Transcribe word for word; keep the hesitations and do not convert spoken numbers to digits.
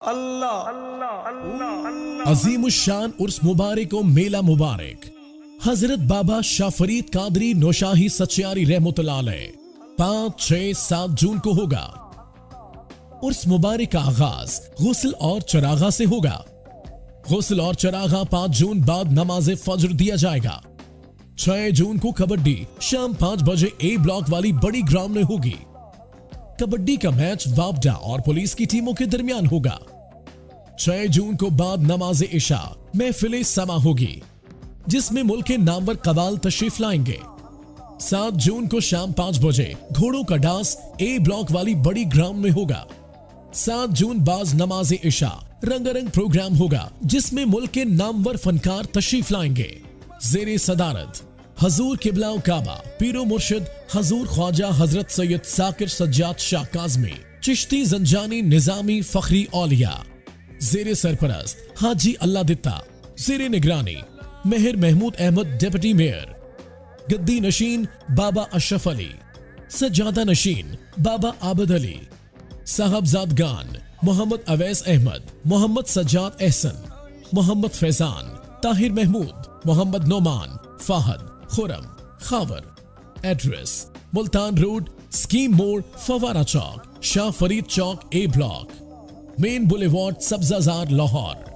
अजीमुशान उर्स मुबारक व मेला मुबारक हजरत बाबा शाह फरीद कादरी नौशाही सचियारी रहमतुल्लाह अलैह पाँच छह सात जून को होगा। उर्स मुबारक का आगाज गुस्ल और चरागा से होगा। गुस्ल और चरागा पाँच जून बाद नमाज फज्र दिया जाएगा। छह जून को कबड्डी शाम पाँच बजे ए ब्लॉक वाली बड़ी ग्राउंड में होगी। कबड्डी का मैच वापडा और पुलिस की टीमों के दरमियान होगा। छह जून को बाद नमाज इशा महफिल समा होगी जिसमें मुल्क के नामवर कवाल तशरीफ लाएंगे। सात जून को शाम पाँच बजे घोड़ों का डांस ए ब्लॉक वाली बड़ी ग्राउंड में होगा। सात जून बाज नमाज इशा रंगारंग प्रोग्राम होगा जिसमें मुल्क के नामवर फनकार तशरीफ लाएंगे। जेरे सदारत हजूर किबला काबा पीरो मुर्शिद हजूर ख्वाजा हजरत सैयद साकिर सज्जाद शाह काज़मी चिश्ती जंजानी निजामी फखरी औलिया। जेरे सरपरस्त हाजी अल्लाह दित्ता। जेरे निगरानी मेहर महमूद अहमद डिप्टी मेयर। गद्दी नशीन बाबा अशरफ अली। सज्जादा नशीन बाबा आबद अली। साहबजादगान Mohammad Awais Ahmad, Mohammad Sajjad Ehsan, Mohammad Faizan, Tahir Mahmood, Mohammad Noman, Fahad, Khurram, Khawar. Address Multan road, scheme मोड़, Fawara chowk, Shah Farid chowk A block, main boulevard, Sabzazar, Lahore.